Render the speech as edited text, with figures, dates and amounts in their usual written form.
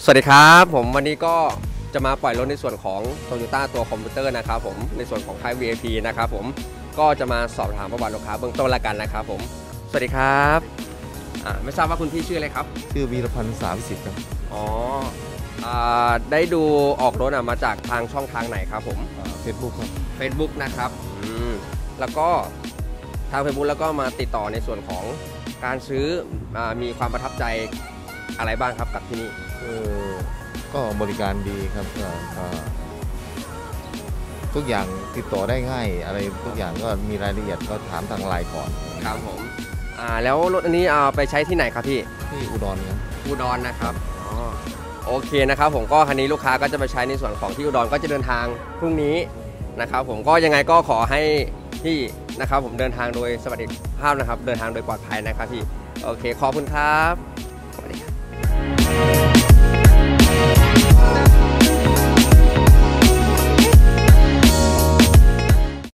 สวัสดีครับผมวันนี้ก็จะมาปล่อยรถในส่วนของ Toyota ตัวคอมพิวเตอร์นะครับผมในส่วนของค่าย VIP นะครับผมก็จะมาสอบถามประวัติลูกค้าเบื้องต้นละกันนะครับผมสวัสดีครับไม่ทราบว่าคุณพี่ชื่ออะไรครับชื่อวีรพันธ์สาวิสิทธิ์ครับอ๋อได้ดูออกรถมาจากทางช่องทางไหนครับผม Facebook ครับ Facebook นะครับแล้วก็ทาง Facebook แล้วก็มาติดต่อในส่วนของการซื้อมีความประทับใจอะไรบ้างครับกับที่นี่ก็บริการดีครับทุกอย่างติดต่อได้ง่ายอะไรทุกอย่างก็มีรายละเอียดก็ถามทางไลน์ก่อนครับผมแล้วรถอันนี้ไปใช้ที่ไหนครับพี่ที่อุดรครับอุดรนะครับโอเคนะครับผมก็คันนี้ลูกค้าก็จะไปใช้ในส่วนของที่อุดรก็จะเดินทางพรุ่งนี้นะครับผมก็ยังไงก็ขอให้พี่นะครับผมเดินทางโดยสวัสดิภาพนะครับเดินทางโดยปลอดภัยนะครับพี่โอเคขอบคุณครับ